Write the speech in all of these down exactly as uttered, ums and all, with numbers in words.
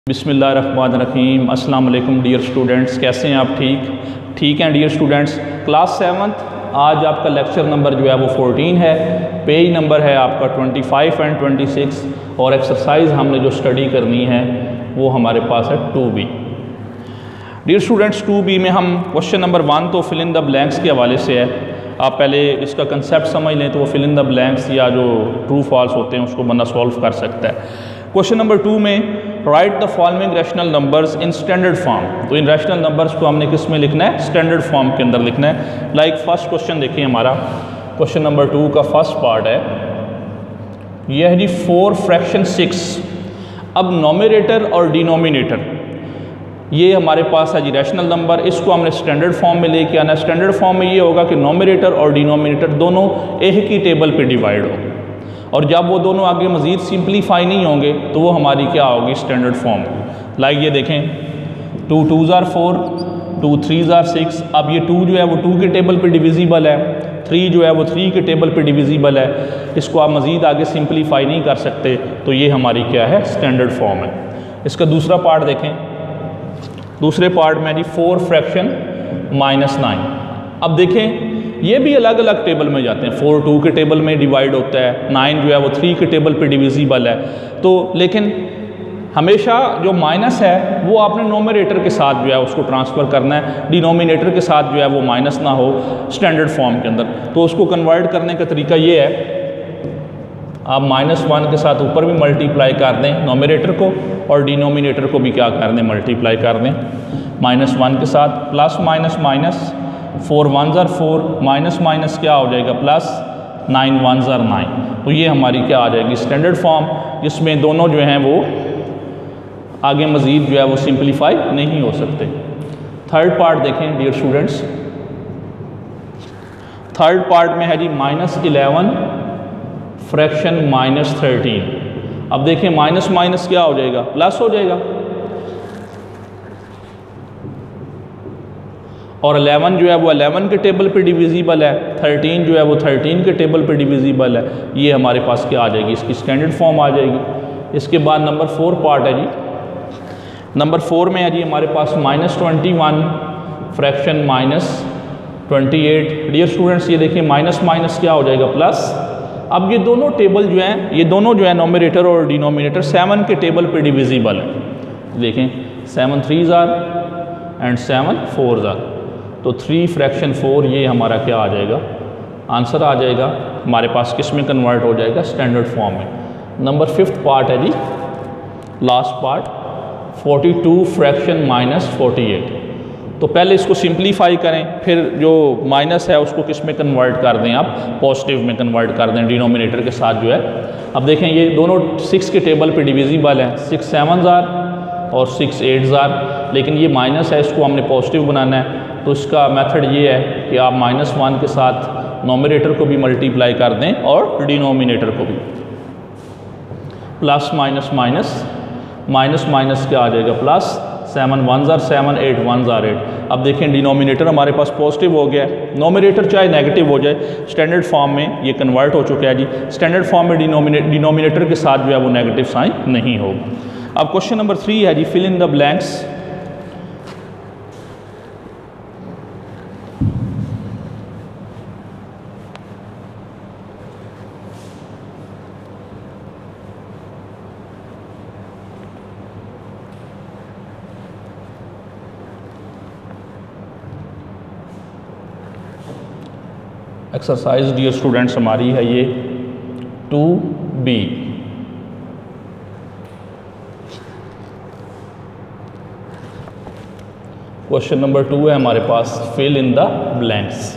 बिस्मिल्लाहिर्रहमानिर्रहीम। अस्सलाम वालेकुम डियर स्टूडेंट्स, कैसे हैं आप? ठीक ठीक हैं डियर स्टूडेंट्स। क्लास सेवन्थ, आज आपका लेक्चर नंबर जो है वो फोर्टीन है, पेज नंबर है आपका twenty five and twenty six, और एक्सरसाइज हमने जो स्टडी करनी है वो हमारे पास है two B. Dear students, two B में हम क्वेश्चन नंबर वन तो फिल इन द ब्लैंक्स के हवाले से है। आप पहले इसका कंसेप्ट समझ लें तो वो फिल इन द ब्लैंक्स या जो ट्रू फॉल्स होते हैं उसको बंदा सॉल्व कर सकता है। क्वेश्चन नंबर टू में write the following rational numbers in standard form. तो इन रैशनल नंबर्स को हमने किस में लिखना है? स्टैंडर्ड फॉर्म के अंदर लिखना है। लाइक फर्स्ट क्वेश्चन देखिए, हमारा क्वेश्चन नंबर टू का फर्स्ट पार्ट है, यह है जी फोर फ्रैक्शन सिक्स। अब नॉमिनेटर और डिनोमिनेटर ये हमारे पास है जी रैशनल नंबर, इसको हमने स्टैंडर्ड फॉर्म में लेके आना है। स्टैंडर्ड फॉर्म में ये होगा कि नॉमिनेटर और डिनोमिनेटर दोनों एक ही टेबल पे डिवाइड हो, और जब वो दोनों आगे मज़ीद सिंप्लीफाई नहीं होंगे तो वो हमारी क्या होगी? Standard form. लाइक ये देखें, two two are four, two three are six. अब ये टू जो है वो टू के टेबल पे डिविजिबल है, थ्री जो है वो थ्री के टेबल पे डिविजिबल है। इसको आप मज़ीद आगे सिंप्लीफाई नहीं कर सकते, तो ये हमारी क्या है? स्टैंडर्ड फॉर्म है। इसका दूसरा पार्ट देखें, दूसरे पार्ट में जी फोर फ्रैक्शन माइनस नाइन। अब देखें ये भी अलग अलग टेबल में जाते हैं। फोर टू के टेबल में डिवाइड होता है, नाइन जो है वो थ्री के टेबल पे डिविजिबल है। तो लेकिन हमेशा जो माइनस है वो आपने नोमिनेटर के साथ जो है उसको ट्रांसफ़र करना है, डिनोमिनेटर के साथ जो है वो माइनस ना हो स्टैंडर्ड फॉर्म के अंदर। तो उसको कन्वर्ट करने का तरीका ये है, आप माइनस वन के साथ ऊपर भी मल्टीप्लाई कर दें नोमिनेटर को, और डिनोमिनेटर को भी क्या कर दें? मल्टीप्लाई कर दें माइनस वन के साथ। Plus minus minus, four one are four, minus minus क्या हो जाएगा? Plus, nine one are nine. तो ये हमारी क्या आ जाएगी? स्टैंडर्ड फॉर्म, जिसमें दोनों जो हैं वो आगे मज़ीद जो है वो सिंप्लीफाई नहीं हो सकते। थर्ड पार्ट देखें डियर स्टूडेंट्स, थर्ड पार्ट में है जी minus eleven fraction minus thirteen. अब देखें माइनस माइनस क्या हो जाएगा? प्लस हो जाएगा, और इलेवन जो है वो इलेवन के टेबल पे डिविजिबल है, थर्टीन जो है वो थर्टीन के टेबल पे डिविजिबल है। ये हमारे पास क्या आ जाएगी? इसकी स्टैंडर्ड फॉर्म आ जाएगी। इसके बाद नंबर फोर पार्ट है जी, नंबर फोर में है जी हमारे पास minus twenty one fraction minus twenty eight. Dear students ये देखिए माइनस माइनस क्या हो जाएगा? प्लस। अब ये दोनों टेबल जो हैं, ये दोनों जो है नोमिनेटर और डिनोमिनेटर सेवन के टेबल पे डिविजिबल है। देखें seven three are and seven four are, तो थ्री फ्रैक्शन फोर ये हमारा क्या आ जाएगा? आंसर आ जाएगा हमारे पास किस में कन्वर्ट हो जाएगा? स्टैंडर्ड फॉर्म में। नंबर फिफ्थ पार्ट है जी, last part, forty two fraction minus forty eight. तो पहले इसको सिंप्लीफाई करें, फिर जो माइनस है उसको किस में कन्वर्ट कर दें? आप पॉजिटिव में कन्वर्ट कर दें डिनोमिनेटर के साथ जो है। अब देखें ये दोनों सिक्स के टेबल पे डिविजिबल है, सिक्स सेवन ज़ार और सिक्स एट ज़ार, लेकिन ये माइनस है, इसको हमने पॉजिटिव बनाना है। तो इसका मेथड ये है कि आप माइनस वन के साथ नोमिनेटर को भी मल्टीप्लाई कर दें और डिनोमिनेटर को भी। Plus minus minus, minus minus क्या आ जाएगा? Plus, seven one are seven, eight one are eight. अब देखें डिनोमिनेटर हमारे पास पॉजिटिव हो गया है, नोमिनेटर चाहे नेगेटिव हो जाए, स्टैंडर्ड फॉर्म में ये कन्वर्ट हो चुका है जी। स्टैंडर्ड फॉर्म में डिनोमिनेट डिनोमिनेटर के साथ जो है वो नेगेटिव साइन नहीं होगा। अब क्वेश्चन नंबर थ्री है जी fill in the blanks. Exercise dear students हमारी है ये two B. Question number two है हमारे पास फिल इन द ब्लैंक्स।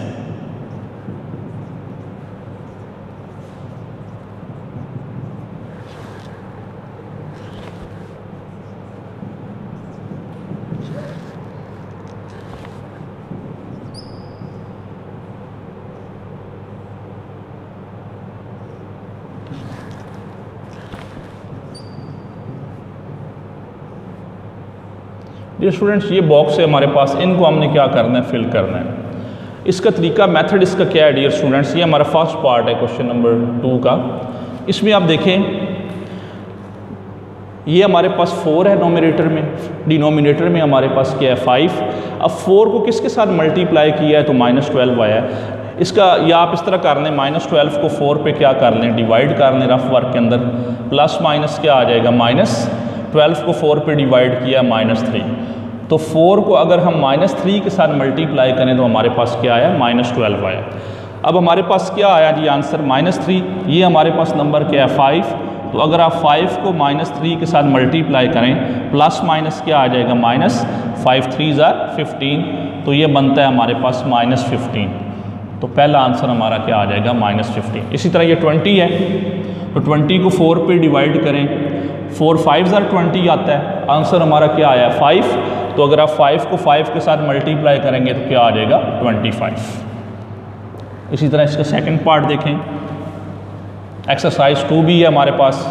ये स्टूडेंट्स ये बॉक्स है हमारे पास, इनको हमने क्या करना है? फिल करना है। इसका तरीका, मेथड इसका क्या है डियर स्टूडेंट्स? ये हमारा फर्स्ट पार्ट है क्वेश्चन नंबर टू का। इसमें आप देखें ये हमारे पास फोर है नोमिनेटर में, डिनोमिनेटर में हमारे पास क्या है फाइव। अब फोर को किसके साथ मल्टीप्लाई किया है तो माइनस ट्वेल्व आया है। इसका या आप इस तरह कर लें, माइनस ट्वेल्व को फोर पे क्या कर लें, डिवाइड कर लें रफ वर्क के अंदर, प्लस माइनस क्या आ जाएगा, माइनस ट्वेल्व को फोर पे डिवाइड किया माइनस थ्री, तो फोर को अगर हम माइनस थ्री के साथ मल्टीप्लाई करें तो हमारे पास क्या आया, माइनस ट्वेल्व आया। अब हमारे पास क्या आया जी आंसर, माइनस थ्री। ये हमारे पास नंबर क्या है, फाइव। तो अगर आप फाइव को माइनस थ्री के साथ मल्टीप्लाई करें, प्लस माइनस क्या आ जाएगा, minus, five three are fifteen, तो ये बनता है हमारे पास माइनस फिफ्टीन। तो पहला आंसर हमारा क्या आ जाएगा, माइनस फिफ्टीन। इसी तरह ये ट्वेंटी है, तो ट्वेंटी को फोर पे डिवाइड करें, फोर फाइव ज़ार ट्वेंटी आता है, आंसर हमारा क्या आया, फाइव। तो अगर आप फाइव को फाइव के साथ मल्टीप्लाई करेंगे तो क्या आ जाएगा, ट्वेंटी फाइव। इसी तरह इसका सेकंड पार्ट देखें, एक्सरसाइज टू भी है हमारे पास।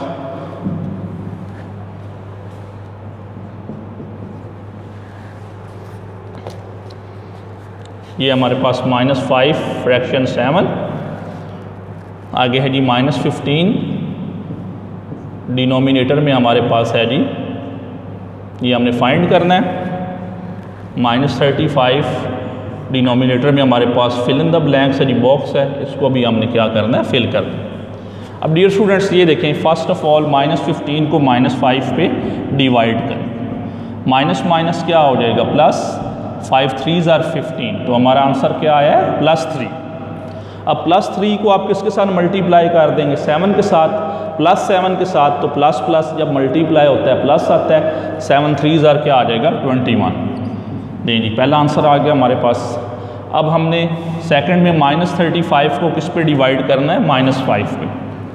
ये हमारे पास माइनस फाइव फ्रैक्शन सेवन, आगे है जी माइनस फिफ्टीन, डिनोमिनेटर में हमारे पास है जी, ये हमने फाइंड करना है, माइनस थर्टी फाइव, डिनोमिनेटर में हमारे पास फिल इन द ब्लैंक्स है जी, बॉक्स है, इसको भी हमने क्या करना है, फिल करना है। अब डियर स्टूडेंट्स ये देखें, first of all minus fifteen को माइनस फाइव पे डिवाइड करें, माइनस माइनस क्या हो जाएगा, plus, five three are fifteen, तो हमारा आंसर क्या आया है, प्लस थ्री। अब प्लस थ्री को आप किसके साथ मल्टीप्लाई कर देंगे, सेवन के साथ, प्लस सेवन के साथ, तो प्लस प्लस जब मल्टीप्लाई होता है प्लस आता है, सेवन थ्री ज़ार क्या आ जाएगा, ट्वेंटी वन। नहीं जी, पहला आंसर आ गया हमारे पास। अब हमने सेकंड में माइनस थर्टी फाइव को किस पे डिवाइड करना है, माइनस फाइव पे,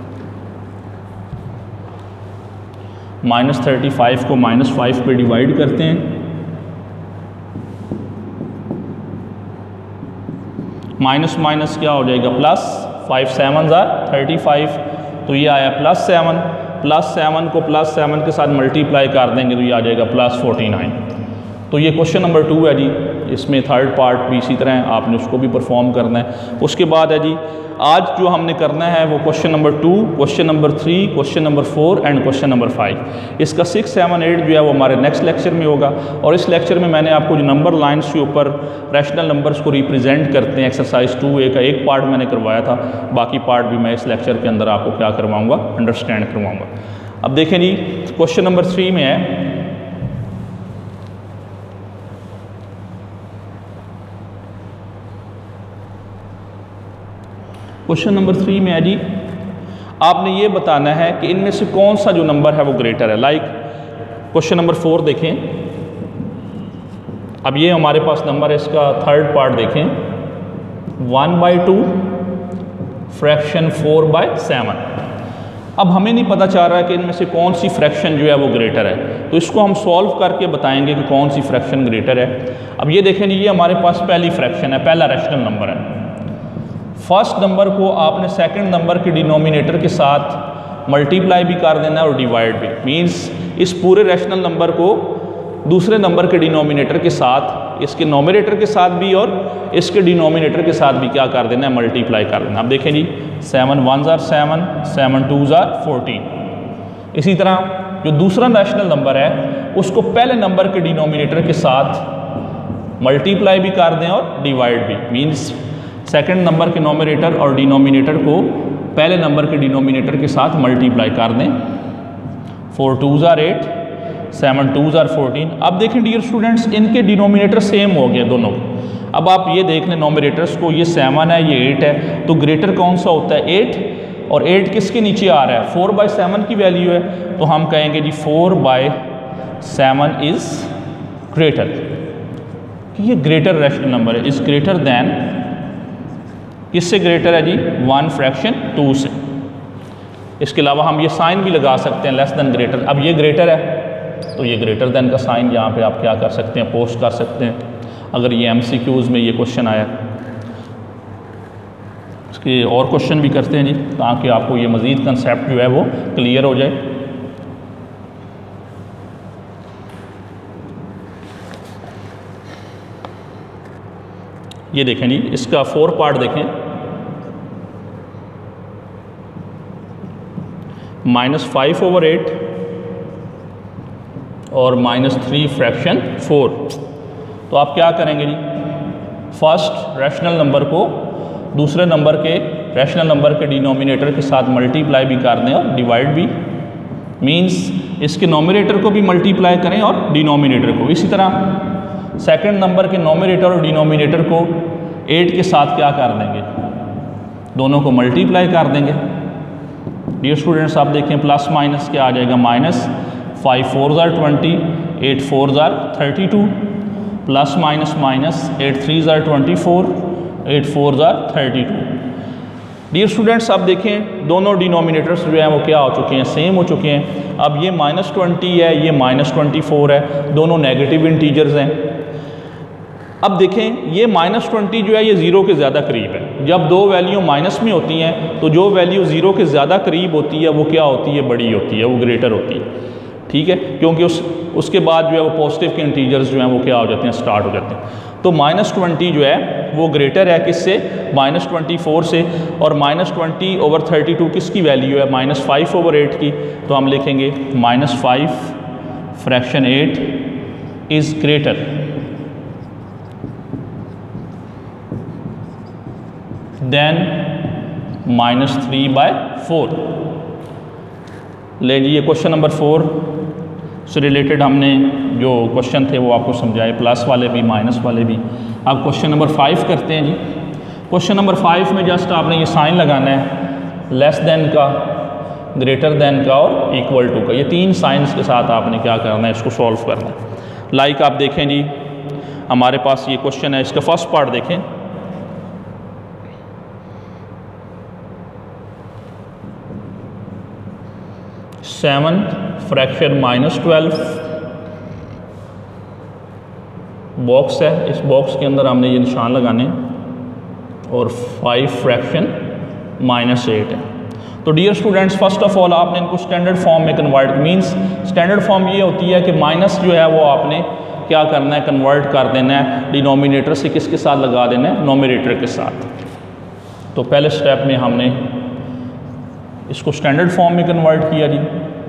माइनस थर्टी फाइव को माइनस फाइव पे डिवाइड करते हैं, माइनस माइनस क्या हो जाएगा, plus, five seven are thirty five, तो ये आया प्लस सेवन, प्लस सेवन को प्लस सेवन के साथ मल्टीप्लाई कर देंगे तो ये आ जाएगा प्लस फोर्टी नाइन। तो ये क्वेश्चन नंबर टू है जी, इसमें थर्ड पार्ट भी इसी तरह है, आपने उसको भी परफॉर्म करना है। उसके बाद है जी आज जो हमने करना है वो question number two, question number three, question number four and question number five. इसका सिक्स सेवन एट जो है वो हमारे नेक्स्ट लेक्चर में होगा। और इस लेक्चर में मैंने आपको जो नंबर लाइन्स के ऊपर रैशनल नंबर्स को रिप्रेजेंट करते हैं, एक्सरसाइज टू ए का एक पार्ट मैंने करवाया था, बाकी पार्ट भी मैं इस लेक्चर के अंदर आपको क्या करवाऊँगा, अंडरस्टैंड करवाऊँगा। अब देखें जी, क्वेश्चन नंबर थ्री में है, क्वेश्चन नंबर थ्री में है जी, आपने ये बताना है कि इनमें से कौन सा जो नंबर है वो ग्रेटर है। लाइक क्वेश्चन नंबर फोर देखें, अब ये हमारे पास नंबर है, इसका थर्ड पार्ट देखें, one by two fraction four by seven. अब हमें नहीं पता चल रहा है कि इनमें से कौन सी फ्रैक्शन जो है वो ग्रेटर है, तो इसको हम सॉल्व करके बताएंगे कि कौन सी फ्रैक्शन ग्रेटर है। अब ये देखें जी, ये हमारे पास पहली फ्रैक्शन है, पहला रैशनल नंबर है। फर्स्ट नंबर को आपने सेकंड नंबर के डिनोमिनेटर के साथ मल्टीप्लाई भी कर देना है और डिवाइड भी, मींस इस पूरे रैशनल नंबर को दूसरे नंबर के डिनोमिनेटर के साथ, इसके नोमिनेटर के साथ भी और इसके डिनोमिनेटर के साथ भी क्या कर देना है, मल्टीप्लाई कर देना। अब देखें जी, seven one are seven, seven two are fourteen. इसी तरह जो दूसरा रैशनल नंबर है उसको पहले नंबर के डिनोमिनेटर के साथ मल्टीप्लाई भी कर दें और डिवाइड भी, मीन्स सेकंड नंबर के नोमिनेटर और डिनोमिनेटर को पहले नंबर के डिनोमिनेटर के साथ मल्टीप्लाई कर दें। Four two are eight, seven two are fourteen. अब देखें डियर स्टूडेंट्स, इनके डिनोमिनेटर सेम हो गए दोनों। अब आप ये देख लें नोमिनेटर्स को, ये सेवन है, ये एट है, तो ग्रेटर कौन सा होता है, एट। और एट किसके नीचे आ रहा है, फोर बाई सेवन की वैल्यू है, तो हम कहेंगे जी four by seven is greater, ये ग्रेटर रैशनल नंबर है, इज़ ग्रेटर दैन, किससे ग्रेटर है जी, वन फ्रैक्शन टू से। इसके अलावा हम ये साइन भी लगा सकते हैं, लेस देन ग्रेटर। अब ये ग्रेटर है तो ये ग्रेटर देन का साइन यहाँ पे आप क्या कर सकते हैं, पोस्ट कर सकते हैं, अगर ये एमसीक्यूज़ में ये क्वेश्चन आया। इसके और क्वेश्चन भी करते हैं जी, ताकि आपको ये मज़ीद कंसेप्ट जो है वो क्लियर हो जाए। ये देखें जी, इसका फोर पार्ट देखें, माइनस फाइव ओवर एट और माइनस थ्री फ्रैक्शन फोर। तो आप क्या करेंगे जी, फर्स्ट रैशनल नंबर को दूसरे नंबर के रैशनल नंबर के डिनोमिनेटर के साथ मल्टीप्लाई भी कर दें और डिवाइड भी, मींस इसके नोमिनेटर को भी मल्टीप्लाई करें और डिनोमिनेटर को। इसी तरह सेकंड नंबर के नोमिनेटर और डिनोमिनेटर को एट के साथ क्या कर देंगे, दोनों को मल्टीप्लाई कर देंगे। डियर स्टूडेंट्स आप देखें प्लस माइनस क्या आ जाएगा, minus five four are twenty, eight four are thirty two, plus minus minus eight three are twenty four, eight four are thirty two. Dear students आप देखें दोनों डिनोमिनेटर्स जो हैं वो क्या हो चुके हैं, सेम हो चुके हैं। अब ये माइनस ट्वेंटी है, ये माइनस ट्वेंटी फोर है, दोनों नेगेटिव इंटीजर्स हैं। अब देखें ये माइनस ट्वेंटी जो है ये ज़ीरो के ज़्यादा करीब है। जब दो वैल्यू माइनस में होती हैं तो जो वैल्यू ज़ीरो के ज़्यादा करीब होती है वो क्या होती है, बड़ी होती है, वो ग्रेटर होती है। ठीक है, क्योंकि उस उसके बाद जो है वो पॉजिटिव के इंटीजर्स जो हैं वो क्या हो जाते हैं, स्टार्ट हो जाते हैं। तो माइनस ट्वेंटी जो है वो ग्रेटर है किससे, माइनस ट्वेंटी फोर से। और minus twenty over thirty two किसकी वैल्यू है, माइनस फाइव ओवर एट की। तो हम लिखेंगे minus five fraction eight is greater than minus three by four. ले जी ये क्वेश्चन नंबर फोर से रिलेटेड हमने जो क्वेश्चन थे वो आपको समझाए, प्लस वाले भी माइनस वाले भी। अब क्वेश्चन नंबर फाइव करते हैं जी। क्वेश्चन नंबर फाइव में जस्ट आपने ये साइन लगाना है, लेस देन का, ग्रेटर देन का और इक्वल टू का। ये तीन साइंस के साथ आपने क्या करना है, इसको सॉल्व करना है। लाइक आप देखें जी हमारे पास ये क्वेश्चन है, इसका फर्स्ट पार्ट देखें। Seven fraction minus twelve box है, इस बॉक्स के अंदर हमने ये निशान लगाने और फाइव फ्रैक्शन माइनस एट है। तो dear students first of all आपने इनको स्टैंडर्ड फॉर्म में कन्वर्ट, मींस स्टैंडर्ड फॉर्म ये होती है कि माइनस जो है वो आपने क्या करना है, कन्वर्ट कर देना है, डिनोमिनेटर से किसके साथ लगा देना है, नोमिनेटर के साथ। तो पहले स्टेप में हमने इसको स्टैंडर्ड फॉर्म में कन्वर्ट किया जी।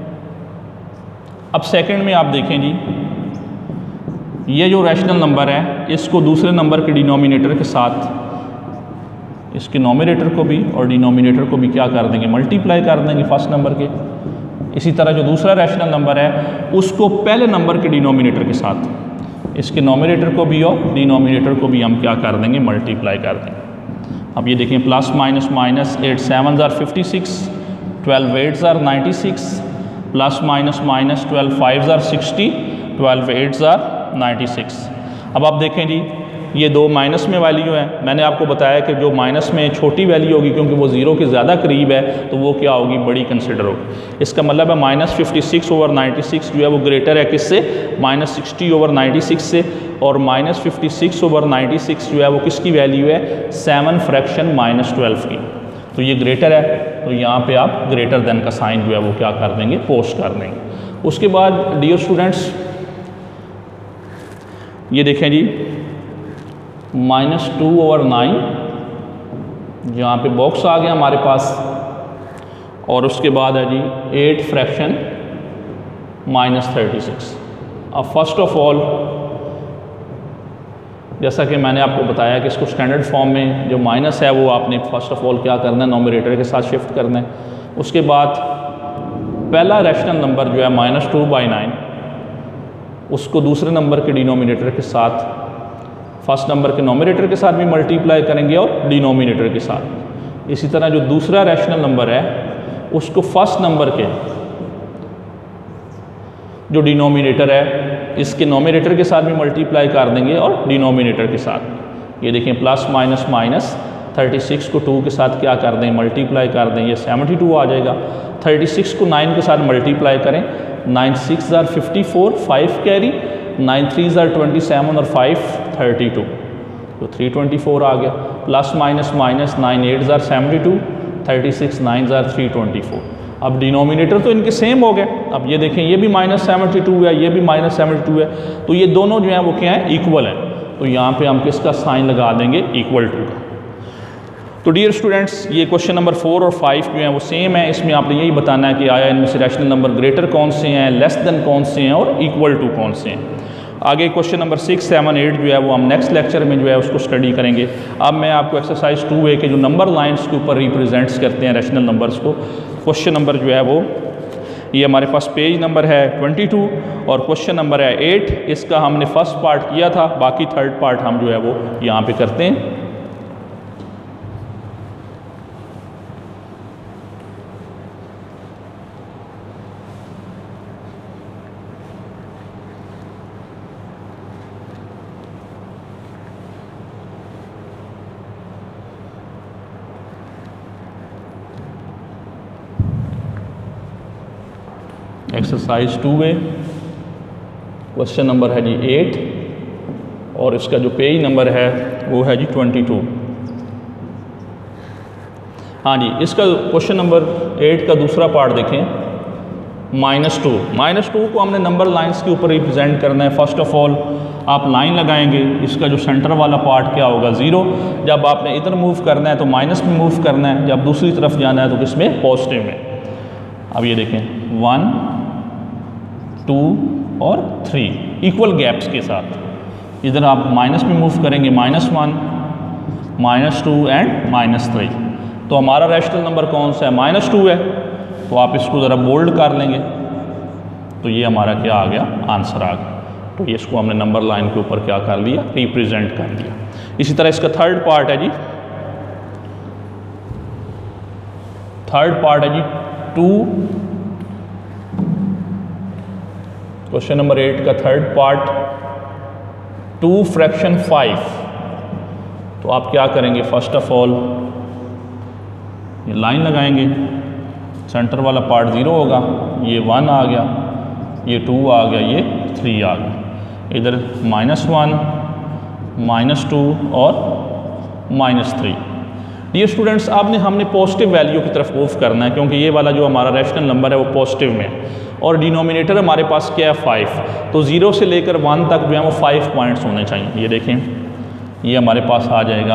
अब सेकंड में आप देखें जी, ये जो रैशनल नंबर है इसको दूसरे नंबर के डिनोमिनेटर के साथ इसके नोमिनेटर को भी और डिनोमिनेटर को भी क्या कर देंगे, मल्टीप्लाई कर देंगे फर्स्ट नंबर के। इसी तरह जो दूसरा रैशनल नंबर है उसको पहले नंबर के डिनोमिनेटर के साथ, इसके नोमिनेटर को भी और डिनोमिनेटर को भी हम क्या कर देंगे, मल्टीप्लाई कर देंगे। अब ये देखें plus minus minus, eight seven are fifty six, twelve eight are ninety six, plus minus minus, twelve five are sixty, twelve eight are ninety six. अब आप देखें जी ये दो माइनस में वैल्यू है, मैंने आपको बताया कि जो माइनस में छोटी वैल्यू होगी क्योंकि वो ज़ीरो के ज़्यादा करीब है तो वो क्या होगी, बड़ी कंसिडर होगी। इसका मतलब है minus fifty six over ninety six जो है वो ग्रेटर है किससे, minus sixty over ninety six से। और minus fifty six over ninety six जो है वो किसकी वैल्यू है, सेवन फ्रैक्शन माइनस ट्वेल्व की। तो ये ग्रेटर है, तो यहाँ पे आप ग्रेटर देन का साइन जो है वो क्या कर देंगे, पोस्ट कर देंगे। उसके बाद डियर स्टूडेंट्स ये देखें जी माइनस टू ओवर नाइन, जहाँ पे बॉक्स आ गया हमारे पास। और उसके बाद है जी eight fraction minus thirty six. अब फर्स्ट ऑफ ऑल जैसा कि मैंने आपको बताया कि इसको स्टैंडर्ड फॉर्म में जो माइनस है वो आपने फर्स्ट ऑफ ऑल क्या करना है, नोमिनेटर के साथ शिफ्ट करना है। उसके बाद पहला रैशनल नंबर जो है माइनस टू बाई नाइन, उसको दूसरे नंबर के डिनोमिनेटर के साथ, फर्स्ट नंबर के नोमिनेटर के साथ भी मल्टीप्लाई करेंगे और डिनोमिनेटर के साथ। इसी तरह जो दूसरा रैशनल नंबर है उसको फर्स्ट नंबर के जो डिनोमिनेटर है इसके नोमिनेटर के साथ भी मल्टीप्लाई कर देंगे और डिनोमिनेटर के साथ। ये देखें plus minus minus, thirty six को टू के साथ क्या कर दें, मल्टीप्लाई कर दें, ये सेवेंटी टू आ जाएगा। थर्टी सिक्स को नाइन के साथ मल्टीप्लाई करें, nine six are fifty four, five carry, nine three are twenty seven और फाइव थर्टी टू, तो थ्री ट्वेंटी फोर आ गया। Plus minus minus, nine eight are seventy two, thirty six, nine are three twenty four. अब denominator तो इनके same हो गए। अब ये देखें ये भी माइनस सेवेंटी टू है, ये भी माइनस सेवेंटी टू है, तो ये दोनों जो हैं वो क्या है, इक्वल हैं। तो यहाँ पे हम किसका साइन लगा देंगे, इक्वल टू का। तो डियर स्टूडेंट्स, ये क्वेश्चन नंबर फोर और फाइव जो हैं वो सेम है। इसमें आपने यही बताना है कि आया इनमें से रैशनल नंबर ग्रेटर कौन से हैं, लेस देन कौन से हैं और इक्वल टू कौन से हैं। आगे question number six seven eight जो है वो हम नेक्स्ट लेक्चर में जो है उसको स्टडी करेंगे। अब मैं आपको एक्सरसाइज टू ए के जो नंबर लाइंस के ऊपर रिप्रेजेंट्स करते हैं रैशनल नंबर्स को, क्वेश्चन नंबर जो है वो ये हमारे पास पेज नंबर है ट्वेंटी टू और क्वेश्चन नंबर है एट। इसका हमने फर्स्ट पार्ट किया था, बाकी थर्ड पार्ट हम जो है वो यहाँ पे करते हैं। Exercise two A question number है जी एट और इसका जो पेज नंबर है वो है जी ट्वेंटी टू। हाँ जी, इसका क्वेश्चन नंबर एट का दूसरा पार्ट देखें, माइनस टू। माइनस टू को हमने नंबर लाइंस के ऊपर रिप्रेजेंट करना है। फर्स्ट ऑफ ऑल आप लाइन लगाएंगे, इसका जो सेंटर वाला पार्ट क्या होगा, ज़ीरो। जब आपने इधर मूव करना है तो माइनस में मूव करना है, जब दूसरी तरफ जाना है तो किसमें, पॉजिटिव में। अब ये देखें, वन टू और थ्री इक्वल गैप्स के साथ इधर आप माइनस में मूव करेंगे, minus one, minus two and minus three. तो हमारा रैशनल नंबर कौन सा है, माइनस टू है। तो आप इसको ज़रा बोल्ड कर लेंगे तो ये हमारा क्या आ गया, आंसर आ गया। तो ये इसको हमने नंबर लाइन के ऊपर क्या कर लिया, रिप्रेजेंट कर लिया। इसी तरह इसका थर्ड पार्ट है जी, थर्ड पार्ट है जी टू। क्वेश्चन नंबर एट का third part, two fraction five. तो आप क्या करेंगे, फर्स्ट ऑफ ऑल ये लाइन लगाएंगे, सेंटर वाला पार्ट ज़ीरो होगा, ये वन आ गया, ये टू आ गया, ये थ्री आ गया। इधर माइनस वन, माइनस टू और माइनस थ्री। ये स्टूडेंट्स आपने हमने पॉजिटिव वैल्यू की तरफ मूव करना है, क्योंकि ये वाला जो हमारा रैशनल नंबर है वो पॉजिटिव में है और डिनोमिनेटर हमारे पास क्या है, फाइव। तो ज़ीरो से लेकर वन तक जो है वो फाइव पॉइंट्स होने चाहिए। ये देखें, ये हमारे पास आ जाएगा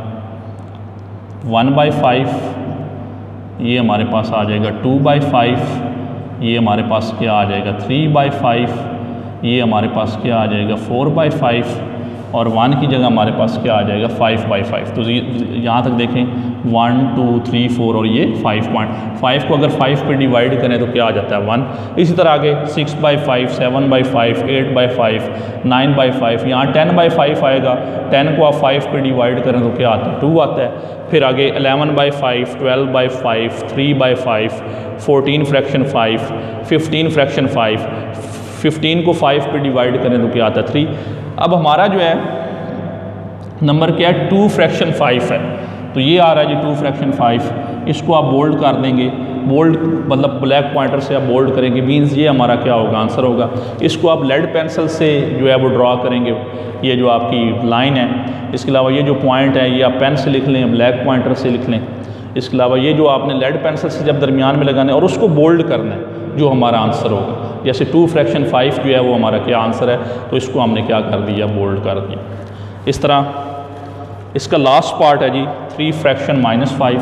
वन बाई फाइव, ये हमारे पास आ जाएगा टू बाई फाइव, ये हमारे पास क्या आ जाएगा, थ्री बाई फाइव, ये हमारे पास क्या आ जाएगा, फोर बाई फाइव और वन की जगह हमारे पास क्या आ जाएगा, फाइव बाई फाइव। तो यहाँ तक देखें, वन टू थ्री फोर और ये फाइव पॉइंट फाइव को अगर फाइव पे डिवाइड करें तो क्या आ जाता है, वन। इसी तरह आगे six by five, seven by five, eight by five, nine by five, यहाँ टेन बाई फाइव आएगा। टेन को आप फाइव पे डिवाइड करें तो क्या आता है, टू आता है। फिर आगे eleven by five, twelve by five, three by five, fourteen fraction five, fifteen fraction five, fifteen को फाइव पे डिवाइड करें तो क्या आता है, थ्री। अब हमारा जो है नंबर क्या है, टू फ्रैक्शन फाइव है। तो ये आ रहा है जी टू फ्रैक्शन फाइव। इसको आप बोल्ड कर देंगे, बोल्ड मतलब ब्लैक पॉइंटर से आप बोल्ड करेंगे, मीन्स ये हमारा क्या होगा, आंसर होगा। इसको आप लेड पेंसिल से जो है वो ड्रॉ करेंगे, ये जो आपकी लाइन है। इसके अलावा ये जो पॉइंट है ये आप पेन से लिख लें, ब्लैक पॉइंटर से लिख लें। इसके अलावा ये जो आपने लेड पेंसिल से जब दरमियान में लगाना है और उसको बोल्ड करना है, जो हमारा आंसर होगा। जैसे टू फ्रैक्शन फाइव जो है वो हमारा क्या आंसर है, तो इसको हमने क्या कर दिया, बोल्ड कर दिया। इस तरह इसका लास्ट पार्ट है जी थ्री फ्रैक्शन माइनस फाइव।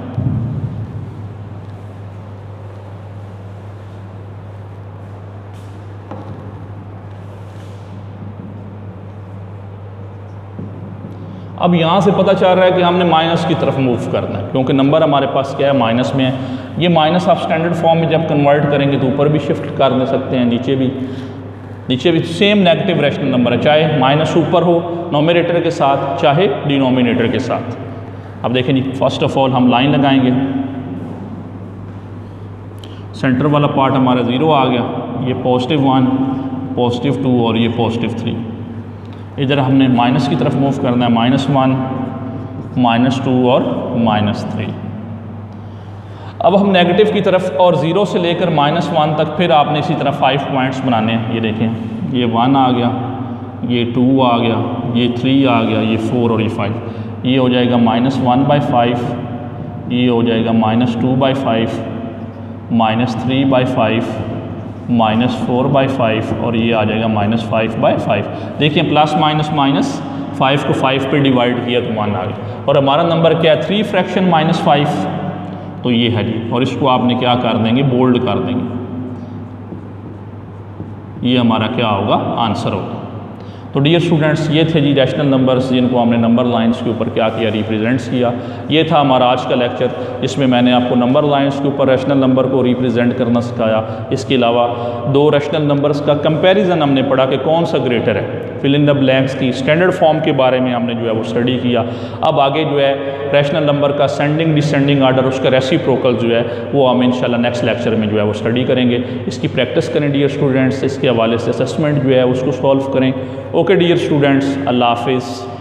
अब यहाँ से पता चल रहा है कि हमने माइनस की तरफ मूव करना है, क्योंकि नंबर हमारे पास क्या है, माइनस में है। ये माइनस आप स्टैंडर्ड फॉर्म में जब कन्वर्ट करेंगे तो ऊपर भी शिफ्ट कर दे सकते हैं, नीचे भी नीचे भी सेम नेगेटिव रैशनल नंबर है, चाहे माइनस ऊपर हो नोमिनेटर के साथ, चाहे डिनोमिनेटर के साथ। अब देखें जी, फर्स्ट ऑफ ऑल हम लाइन लगाएंगे, सेंटर वाला पार्ट हमारा ज़ीरो आ गया, ये पॉजिटिव वन, पॉजिटिव टू और ये पॉजिटिव थ्री। इधर हमने माइनस की तरफ मूव करना है, माइनस वन, माइनस टू और माइनस थ्री। अब हम नेगेटिव की तरफ और ज़ीरो से लेकर माइनस वन तक फिर आपने इसी तरह फाइव पॉइंट्स बनाने हैं। ये देखें, ये वन आ गया, ये टू आ गया, ये थ्री आ गया, ये फोर और ये फाइव। ये हो जाएगा माइनस वन बाई फाइव, ये हो जाएगा minus two by five, minus three by five, minus four by five और ये आ जाएगा माइनस फाइव बाई फाइव। देखिए प्लस माइनस माइनस फाइव को फाइव पे डिवाइड किया तो वन आ गया। और हमारा नंबर क्या है, थ्री फ्रैक्शन माइनस फाइव, तो ये है जी। और इसको आपने क्या कर देंगे, बोल्ड कर देंगे, ये हमारा क्या होगा, आंसर होगा। तो डियर स्टूडेंट्स, ये थे जी रैशनल नंबर्स जिनको हमने नंबर लाइंस के ऊपर क्या किया, रिप्रेजेंट्स किया। ये था हमारा आज का लेक्चर, जिसमें मैंने आपको नंबर लाइंस के ऊपर रैशनल नंबर को रिप्रेजेंट करना सिखाया। इसके अलावा दो रैशनल नंबर्स का कंपैरिजन हमने पढ़ा कि कौन सा ग्रेटर है। फिल इन द ब्लैंक्स की स्टैंडर्ड फॉर्म के बारे में हमने जो है वो स्टडी किया। अब आगे जो है रैशनल नंबर का सेंडिंग डिसेंडिंग आर्डर, उसका रेसिप्रोकल जो है वो हम इंशाल्लाह नेक्स्ट लेक्चर में जो है वो स्टडी करेंगे। इसकी प्रैक्टिस करें डियर स्टूडेंट्स, इसके हवाले से असेसमेंट जो है उसको सॉल्व करें। ओके डियर स्टूडेंट्स, अल्लाह हाफिज़।